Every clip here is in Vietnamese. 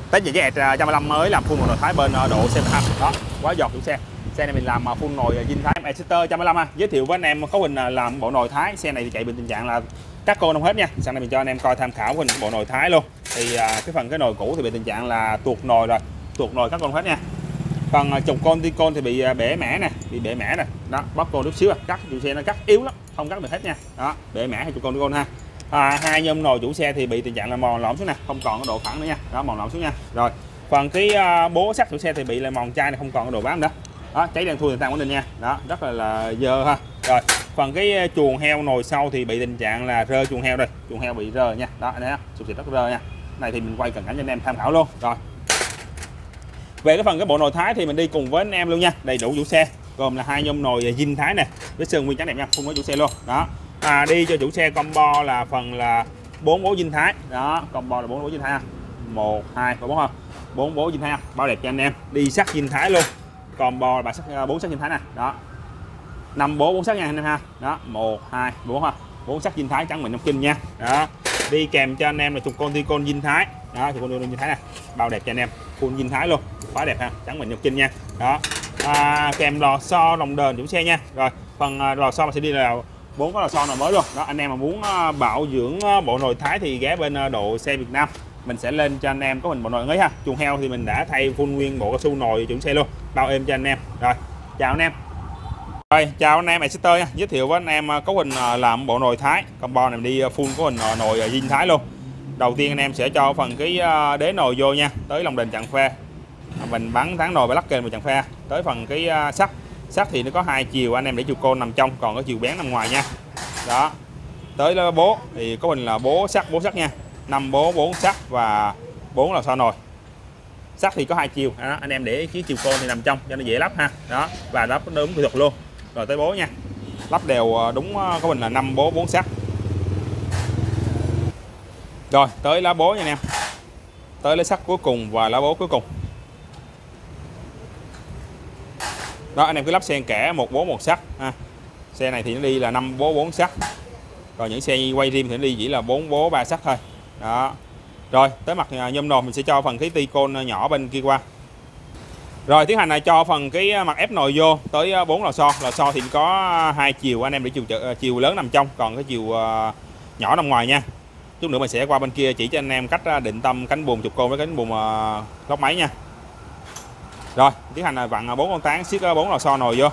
Test về cái 135 mới làm full một nồi Thái bên độ C2 đó, quá giọt chủ xe. Xe này mình làm full nồi zin Thái Exeter 135 ha. Giới thiệu với anh em có Huỳnh làm bộ nồi Thái. Xe này thì chạy bên tình trạng là các cô không hết nha. Sau này mình cho anh em coi tham khảo Huỳnh bộ nồi Thái luôn. Thì cái nồi cũ thì bị tình trạng là tuột nồi rồi, tuột nồi các cô hết nha. Phần trục côn ti côn thì bị bể mẻ nè, bị bể mẻ nè. Đó, bóc côn chút xíu cắt chủ xe nó cắt yếu lắm, không cắt được hết nha. Đó, bể mẻ hay trục côn ti côn ha. Hai nhôm nồi chủ xe thì bị tình trạng là mòn lõm xuống nè, không còn cái độ phẳng nữa nha. Đó, mòn lõm xuống nha. Rồi, phần cái bố sắt chủ xe thì bị là mòn chai này, không còn cái độ bám nữa. Đó, cháy đen thui tăng ổn định nha. Đó, rất là dơ ha. Rồi, phần cái chuồng heo nồi sau thì bị tình trạng là rơ chuồng heo đây, chuồng heo bị rơ nha. Đó, anh thấy không? Sụp xịt rất rơ nha. Này thì mình quay cận cảnh cho anh em tham khảo luôn. Rồi. Về cái phần cái bộ nồi Thái thì mình đi cùng với anh em luôn nha, đầy đủ chủ xe, gồm là hai nhôm nồi zin Thái nè, với sơn nguyên trắng đẹp nha, không có chủ xe luôn. Đó. Đi cho chủ xe combo là phần là 4 bố zin Thái. Đó, combo là 4 bố zin Thái ha. 1 2 và 4 ha. 4 bố zin Thái ha, bao đẹp cho anh em. Đi sắt zin Thái luôn. Combo là 4 sắt zin Thái nè. Đó. 5 bố 4 sắt nha anh em ha. Đó, 1 2 4 ha. 4 sắt zin Thái trắng mịn trong kinh nha. Đó. Đi kèm cho anh em là trục côn ti côn zin Thái. Đó, trục côn ti côn zin Thái nè. Bao đẹp cho anh em. Full zin Thái luôn. Quá đẹp ha, trắng mịn nhọc kinh nha. Đó. Kèm lò xo đồng đền chủ xe nha. Rồi, phần lò xo sẽ đi là 4 có lò xo nồi mới luôn. Đó, anh em mà muốn bảo dưỡng bộ nồi Thái thì ghé bên độ xe Việt Nam. Mình sẽ lên cho anh em có mình bộ nồi ấy ha. Chuồng heo thì mình đã thay full nguyên bộ cao su nồi chủ xe luôn. Bao êm cho anh em. Rồi, chào anh em. Rồi, chào anh em Exeter nha. Giới thiệu với anh em có Huỳnh làm bộ nồi Thái. Combo này đi full có Huỳnh nồi zin Thái luôn. Đầu tiên anh em sẽ cho phần cái đế nồi vô nha, tới lòng đền chặn phe. Mình bắn tán nồi và lắc kềnh và chặn phe. Tới phần cái sắt. Sắt thì nó có hai chiều, anh em để chiều côn nằm trong, còn có chiều bén nằm ngoài nha. Đó. Tới đó bố thì có Huỳnh là bố sắt nha. 5 bố 4 sắt và 4 là xo nồi. Sắt thì có hai chiều, đó, anh em để cái chiều côn thì nằm trong cho nó dễ lắp ha. Đó, và lắp đúng kỹ thuật luôn. Rồi tới bố nha. Lắp đều đúng có Huỳnh là 5 bố 4 sắt. Rồi, tới lá bố nha anh em. Tới lá sắt cuối cùng và lá bố cuối cùng. Đó, anh em cứ lắp xen kẽ một bố một sắt ha. Xe này thì nó đi là 5 bố 4 sắt. Còn những xe quay rim thì nó đi chỉ là 4 bố 3 sắt thôi. Đó. Rồi, tới mặt nhôm nồi mình sẽ cho phần cái ti côn nhỏ bên kia qua. Rồi, tiến hành là cho phần cái mặt ép nồi vô tới 4 lò xo. Lò xo thì có hai chiều, anh em để chiều lớn nằm trong, còn cái chiều nhỏ nằm ngoài nha. Chút nữa mình sẽ qua bên kia chỉ cho anh em cách định tâm cánh buồm trục côn với cánh buồm lốc máy nha. Rồi, tiến hành là vặn 4 con tán siết 4 lò xo nồi vô.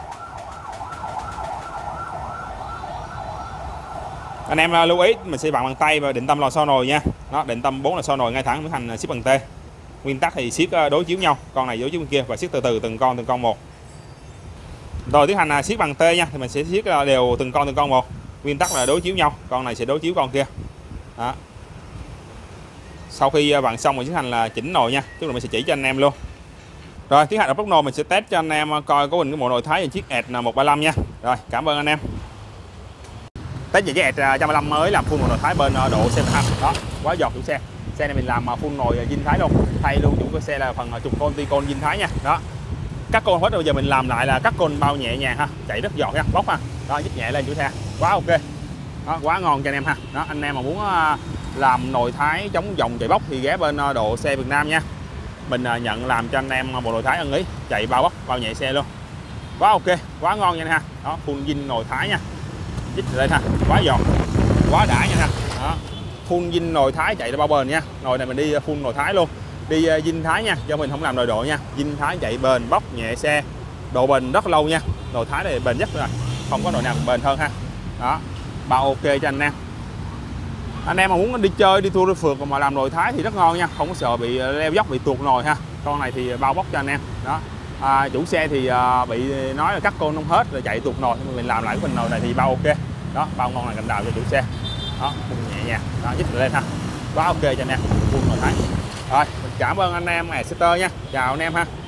Anh em lưu ý mình sẽ vặn bằng tay và định tâm lò xo nồi nha. Đó, định tâm 4 lò xo nồi ngay thẳng tiến hành siết bằng T. Nguyên tắc thì siết đối chiếu nhau, con này đối chiếu bên kia và siết từ từ từng con một. Rồi tiến hành là siết bằng T nha, thì mình sẽ siết đều từng con một. Nguyên tắc là đối chiếu nhau, con này sẽ đối chiếu con kia. Đó. Sau khi vặn xong mình tiến hành là chỉnh nồi nha, tức là mình sẽ chỉ cho anh em luôn. Rồi tiến hành ở bóc nồi mình sẽ test cho anh em coi có mình cái bộ nồi Thái chiếc ET135 nha. Rồi cảm ơn anh em. Test về cái ET135 mới làm full một nồi Thái bên độ C2 đó, quá giọt chủ xe. Xe này mình làm full nồi zin Thái luôn, thay luôn chủ cái xe là phần trục côn ti côn zin Thái nha. Đó, các côn hết bây giờ mình làm lại là các côn bao nhẹ nhàng ha, chạy rất giọt ha, bóc ha. Đó, nhích nhẹ lên chủ xe, quá ok. Đó, quá ngon cho anh em ha. Đó, anh em mà muốn làm nồi Thái chống dòng chạy bóc thì ghé bên độ xe Việt Nam nha. Mình nhận làm cho anh em bộ nồi Thái ưng ý, chạy bao bóc bao nhẹ xe luôn, quá ok, quá ngon nha anh ha. Đó, full zin nồi Thái nha, chích lên ha, quá giòn, quá đã nha ha. Đó, full zin nồi Thái chạy bao bền nha. Nồi này mình đi full nồi Thái luôn, đi zin Thái nha, cho mình không làm nồi độ nha. Zin Thái chạy bền, bóc nhẹ xe, độ bền rất lâu nha. Nồi Thái này bền nhất rồi, không có nồi nào bền hơn ha. Đó, bao ok cho anh em. Anh em mà muốn đi chơi đi tour đi phượt mà làm nồi Thái thì rất ngon nha, không có sợ bị leo dốc bị tuột nồi ha. Con này thì bao bóc cho anh em. Đó, chủ xe thì bị nói là cắt côn không hết rồi chạy tuột nồi, mình làm lại cái phần nồi này thì bao ok. Đó, bao ngon là cành đào cho chủ xe. Đó, nhẹ nhàng, đó, nhích lên ha, quá ok cho anh em, full nồi Thái. Rồi, mình cảm ơn anh em Exeter nha, chào anh em ha.